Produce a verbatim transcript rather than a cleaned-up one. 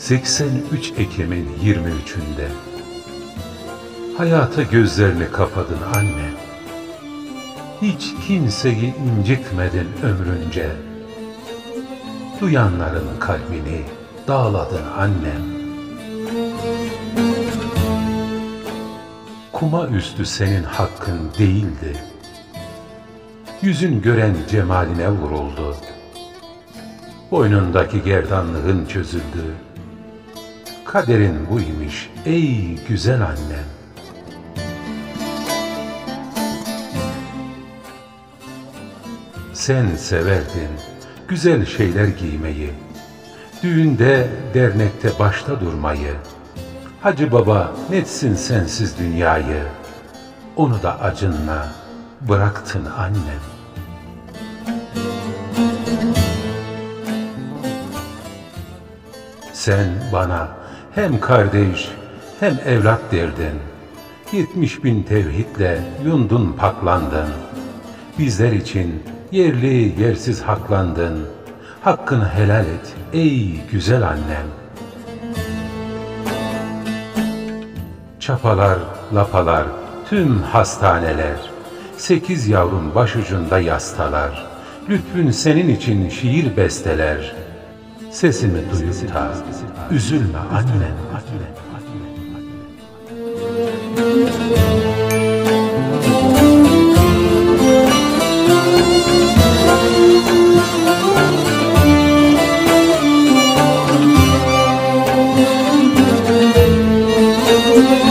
seksen üç Ekim'in yirmi üçünde hayata gözlerini kapadın anne. Hiç kimseyi incitmedin ömrünce. Duyanların kalbini dağladın annem. Kuma üstü senin hakkın değildi. Yüzün gören cemaline vuruldu. Boynundaki gerdanlığın çözüldü. Kaderin buymuş ey güzel annem. Sen severdin güzel şeyler giymeyi, düğünde, dernekte başta durmayı. Hacı baba netsin sensiz dünyayı, onu da acınla bıraktın annem. Sen bana hem kardeş hem evlat derdin. Yetmiş bin tevhidle yundun paklandın. Bizler için yerli yersiz haklandın. Hakkını helal et ey güzel annem. Çapalar, lapalar, tüm hastaneler, sekiz yavrum başucunda yastalar. Lütfün senin için şiir besteler. Sesimi duyup da üzülme annem. Müzik